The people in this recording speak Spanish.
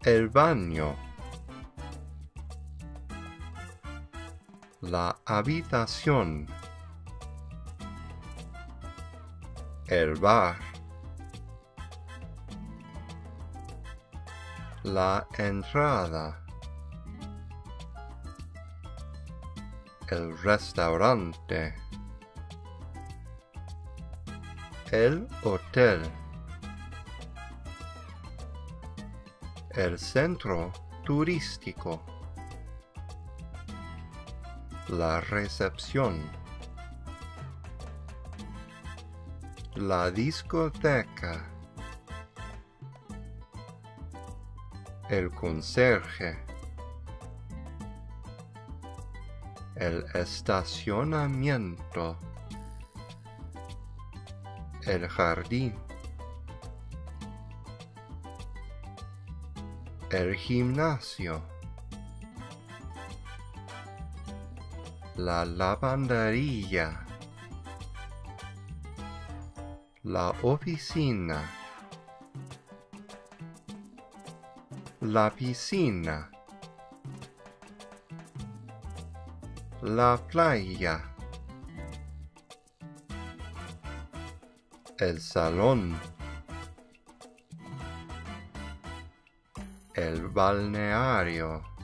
el baño, la habitación, el bar, la entrada, el restaurante, el hotel, el centro turístico, la recepción, la discoteca, el conserje, el estacionamiento, el jardín, el gimnasio, la lavandería, la oficina, la piscina, la playa, el salón, el balneario,